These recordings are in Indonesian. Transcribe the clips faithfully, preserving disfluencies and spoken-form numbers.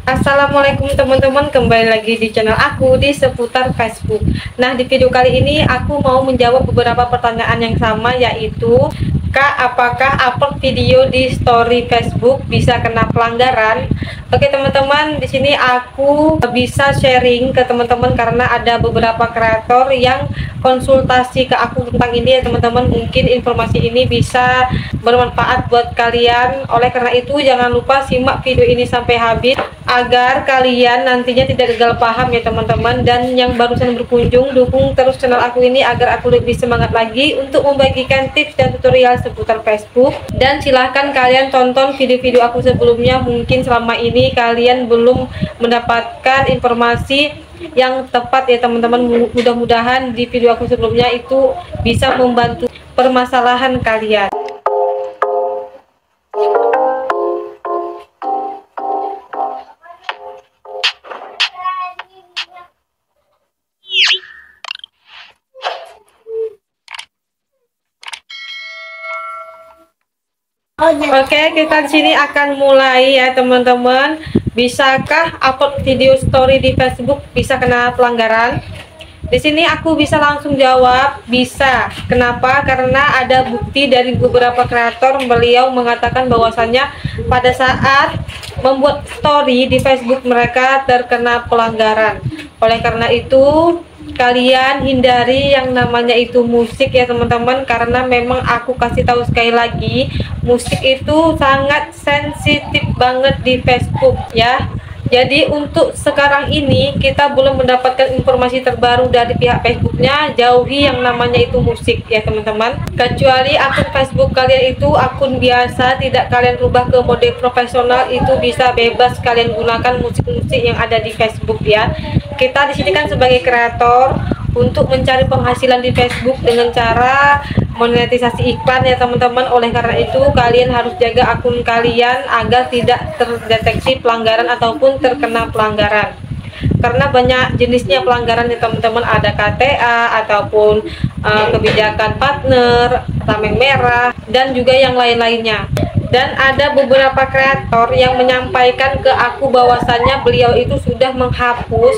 Assalamualaikum teman-teman, kembali lagi di channel aku di seputar Facebook. Nah, di video kali ini aku mau menjawab beberapa pertanyaan yang sama, yaitu Kak, apakah upload video di story Facebook bisa kena pelanggaran? Oke teman-teman, di sini aku bisa sharing ke teman-teman karena ada beberapa kreator yang konsultasi ke aku tentang ini ya teman-teman. Mungkin informasi ini bisa bermanfaat buat kalian. Oleh karena itu jangan lupa simak video ini sampai habis agar kalian nantinya tidak gagal paham ya teman-teman. Dan yang barusan berkunjung, dukung terus channel aku ini agar aku lebih semangat lagi untuk membagikan tips dan tutorial seputar Facebook. Dan silahkan kalian tonton video-video aku sebelumnya, mungkin selama ini kalian belum mendapatkan informasi yang tepat ya teman-teman. Mudah-mudahan di video aku sebelumnya itu bisa membantu permasalahan kalian. Oke, kita di sini akan mulai ya teman-teman. Bisakah upload video story di Facebook bisa kena pelanggaran? Di sini aku bisa langsung jawab, bisa. Kenapa? Karena ada bukti dari beberapa kreator, beliau mengatakan bahwasannya pada saat membuat story di Facebook mereka terkena pelanggaran. Oleh karena itu kalian hindari yang namanya itu musik ya teman-teman, karena memang aku kasih tahu sekali lagi, musik itu sangat sensitif banget di Facebook ya. Jadi untuk sekarang ini kita belum mendapatkan informasi terbaru dari pihak Facebooknya, jauhi yang namanya itu musik ya teman-teman. Kecuali akun Facebook kalian itu akun biasa, tidak kalian rubah ke mode profesional, itu bisa bebas kalian gunakan musik-musik yang ada di Facebook ya. Kita di sini kan sebagai kreator untuk mencari penghasilan di Facebook dengan cara monetisasi iklan ya teman-teman. Oleh karena itu kalian harus jaga akun kalian agar tidak terdeteksi pelanggaran ataupun terkena pelanggaran, karena banyak jenisnya pelanggaran ya teman-teman. Ada K T A ataupun uh, kebijakan partner, tameng merah, dan juga yang lain-lainnya. Dan ada beberapa kreator yang menyampaikan ke aku bahwasannya beliau itu sudah menghapus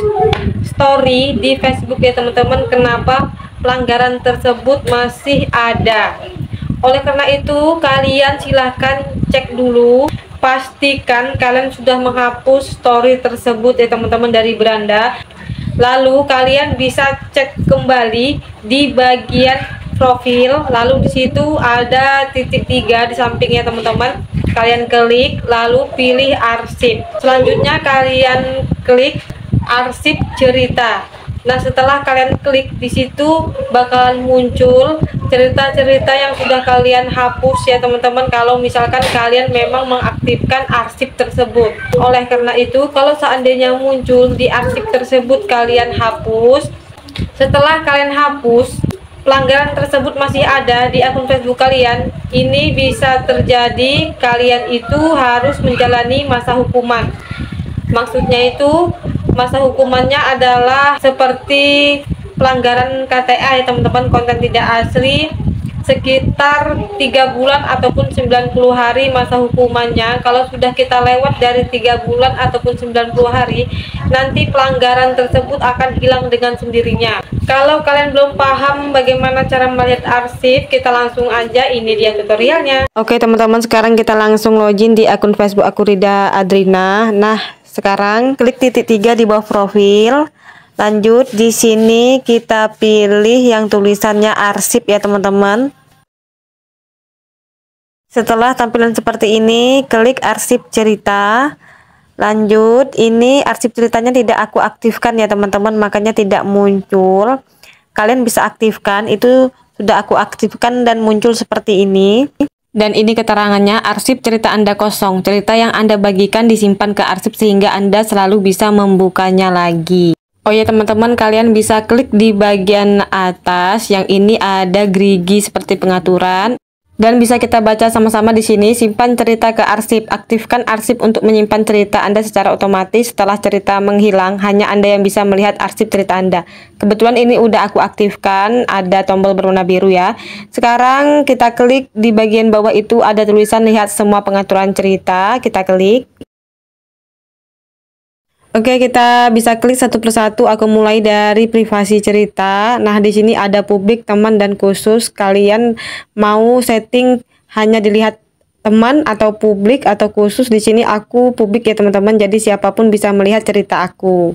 story di Facebook ya teman-teman. Kenapa pelanggaran tersebut masih ada? Oleh karena itu kalian silahkan cek dulu, pastikan kalian sudah menghapus story tersebut ya teman-teman dari beranda. Lalu kalian bisa cek kembali di bagian profil, lalu di situ ada titik tiga di sampingnya teman-teman. Kalian klik lalu pilih arsip. Selanjutnya kalian klik arsip cerita. Nah, setelah kalian klik di situ bakalan muncul cerita-cerita yang sudah kalian hapus ya teman-teman, kalau misalkan kalian memang mengaktifkan arsip tersebut. Oleh karena itu kalau seandainya muncul di arsip tersebut kalian hapus, setelah kalian hapus pelanggaran tersebut masih ada di akun Facebook kalian, ini bisa terjadi kalian itu harus menjalani masa hukuman. Maksudnya itu masa hukumannya adalah seperti pelanggaran K T A ya teman-teman, konten tidak asli, sekitar tiga bulan ataupun sembilan puluh hari masa hukumannya. Kalau sudah kita lewat dari tiga bulan ataupun sembilan puluh hari, nanti pelanggaran tersebut akan hilang dengan sendirinya. Kalau kalian belum paham bagaimana cara melihat arsip, kita langsung aja, ini dia tutorialnya. Oke teman-teman, sekarang kita langsung login di akun Facebook aku, Rida Adrina. Nah, sekarang klik titik tiga di bawah profil. Lanjut di sini kita pilih yang tulisannya arsip ya teman-teman. Setelah tampilan seperti ini, klik arsip cerita. Lanjut, ini arsip ceritanya tidak aku aktifkan ya teman-teman, makanya tidak muncul. Kalian bisa aktifkan, itu sudah aku aktifkan dan muncul seperti ini. Dan ini keterangannya, arsip cerita Anda kosong. Cerita yang Anda bagikan disimpan ke arsip sehingga Anda selalu bisa membukanya lagi. Oh ya teman-teman, kalian bisa klik di bagian atas yang ini ada gerigi seperti pengaturan. Dan bisa kita baca sama-sama di sini, simpan cerita ke arsip. Aktifkan arsip untuk menyimpan cerita Anda secara otomatis. Setelah cerita menghilang, hanya Anda yang bisa melihat arsip cerita Anda. Kebetulan ini udah aku aktifkan, ada tombol berwarna biru ya. Sekarang kita klik di bagian bawah itu ada tulisan lihat semua pengaturan cerita. Kita klik. Oke, kita bisa klik satu persatu. Aku mulai dari privasi cerita. Nah, di sini ada publik, teman, dan khusus. Kalian mau setting hanya dilihat teman atau publik atau khusus. Di sini aku publik ya teman-teman. Jadi siapapun bisa melihat cerita aku.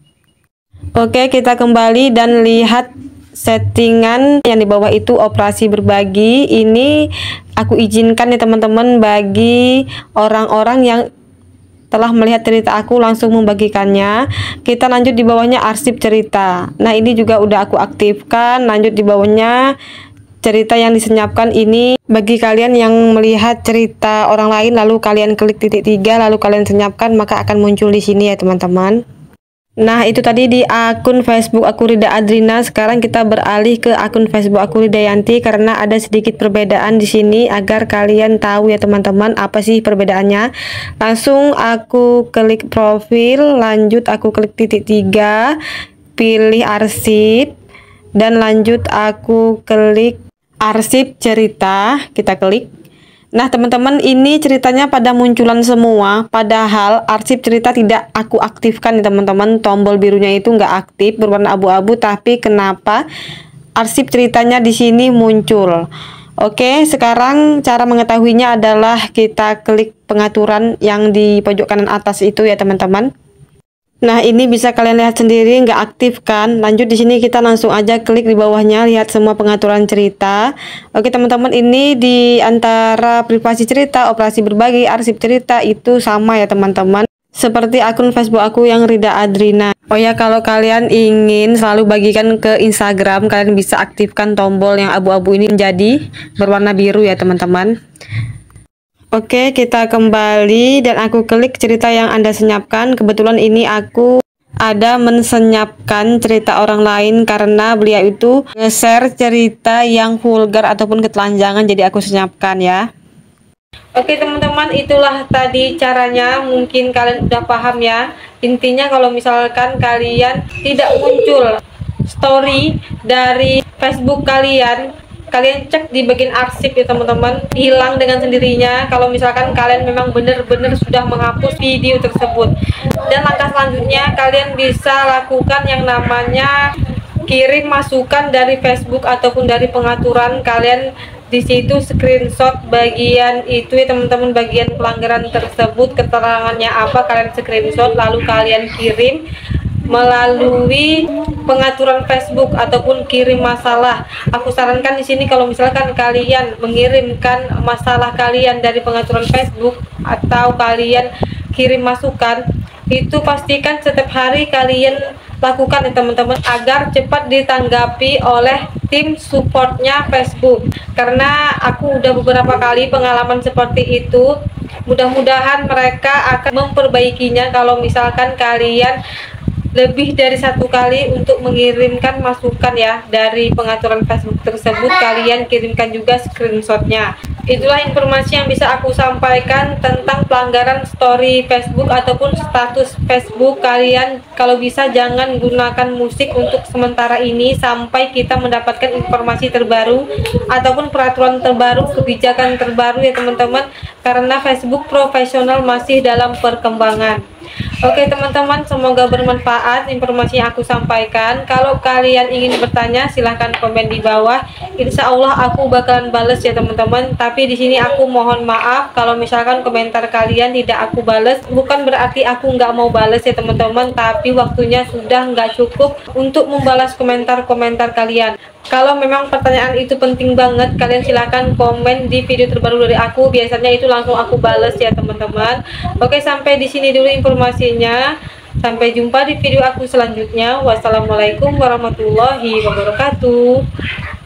Oke, kita kembali dan lihat settingan yang di bawah itu operasi berbagi. Ini aku izinkan ya teman-teman bagi orang-orang yang telah melihat cerita aku langsung membagikannya. Kita lanjut di bawahnya arsip cerita. Nah, ini juga udah aku aktifkan. Lanjut di bawahnya cerita yang disenyapkan. Ini bagi kalian yang melihat cerita orang lain lalu kalian klik titik tiga lalu kalian senyapkan, maka akan muncul di sini ya teman-teman. Nah, itu tadi di akun Facebook aku Rida Adrina. Sekarang kita beralih ke akun Facebook aku Ridayanti karena ada sedikit perbedaan di sini agar kalian tahu ya teman-teman apa sih perbedaannya. Langsung aku klik profil, lanjut aku klik titik tiga, pilih arsip dan lanjut aku klik arsip cerita, kita klik. Nah teman-teman, ini ceritanya pada munculan semua, padahal arsip cerita tidak aku aktifkan ya teman-teman. Tombol birunya itu nggak aktif, berwarna abu-abu, tapi kenapa arsip ceritanya di sini muncul? Oke, sekarang cara mengetahuinya adalah kita klik pengaturan yang di pojok kanan atas itu ya teman-teman. Nah, ini bisa kalian lihat sendiri nggak aktif kan. Lanjut di sini kita langsung aja klik di bawahnya, lihat semua pengaturan cerita. Oke teman-teman, ini di antara privasi cerita, operasi berbagi, arsip cerita itu sama ya teman-teman, seperti akun Facebook aku yang Rida Adrina. Oh ya, kalau kalian ingin selalu bagikan ke Instagram, kalian bisa aktifkan tombol yang abu-abu ini menjadi berwarna biru ya teman-teman. Oke, kita kembali dan aku klik cerita yang Anda senyapkan. Kebetulan ini aku ada mensenyapkan cerita orang lain karena beliau itu nge-share cerita yang vulgar ataupun ketelanjangan, jadi aku senyapkan ya. Oke teman-teman, itulah tadi caranya. Mungkin kalian udah paham ya. Intinya kalau misalkan kalian tidak muncul story dari Facebook kalian, kalian cek di bagian arsip ya teman-teman, hilang dengan sendirinya kalau misalkan kalian memang benar-benar sudah menghapus video tersebut. Dan langkah selanjutnya kalian bisa lakukan yang namanya kirim masukan dari Facebook ataupun dari pengaturan kalian. Di situ screenshot bagian itu ya teman-teman, bagian pelanggaran tersebut, keterangannya apa, kalian screenshot lalu kalian kirim melalui pengaturan Facebook ataupun kirim masalah. Aku sarankan di sini kalau misalkan kalian mengirimkan masalah kalian dari pengaturan Facebook atau kalian kirim masukan, itu pastikan setiap hari kalian lakukan ya teman-teman agar cepat ditanggapi oleh tim supportnya Facebook. Karena aku udah beberapa kali pengalaman seperti itu. Mudah-mudahan mereka akan memperbaikinya kalau misalkan kalian lebih dari satu kali untuk mengirimkan masukan ya dari pengaturan Facebook tersebut, kalian kirimkan juga screenshotnya. Itulah informasi yang bisa aku sampaikan tentang pelanggaran story Facebook ataupun status Facebook kalian. Kalau bisa jangan gunakan musik untuk sementara ini sampai kita mendapatkan informasi terbaru ataupun peraturan terbaru, kebijakan terbaru ya teman-teman, karena Facebook profesional masih dalam perkembangan. Oke teman-teman, semoga bermanfaat informasi yang aku sampaikan. Kalau kalian ingin bertanya silahkan komen di bawah. Insya Allah aku bakalan bales ya teman-teman. Tapi di sini aku mohon maaf kalau misalkan komentar kalian tidak aku bales. Bukan berarti aku nggak mau bales ya teman-teman, tapi waktunya sudah nggak cukup untuk membalas komentar-komentar kalian. Kalau memang pertanyaan itu penting banget, kalian silahkan komen di video terbaru dari aku. Biasanya itu langsung aku bales ya teman-teman. Oke, sampai di sini dulu informasinya. Sampai jumpa di video aku selanjutnya. Wassalamualaikum warahmatullahi wabarakatuh.